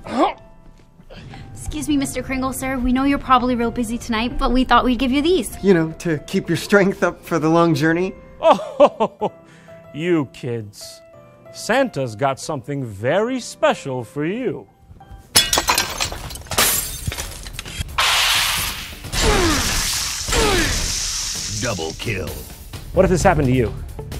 Excuse me, Mr. Kringle, sir. We know you're probably real busy tonight, but we thought we'd give you these. You know, to keep your strength up for the long journey. Oh, you kids. Santa's got something very special for you. Double kill. What if this happened to you?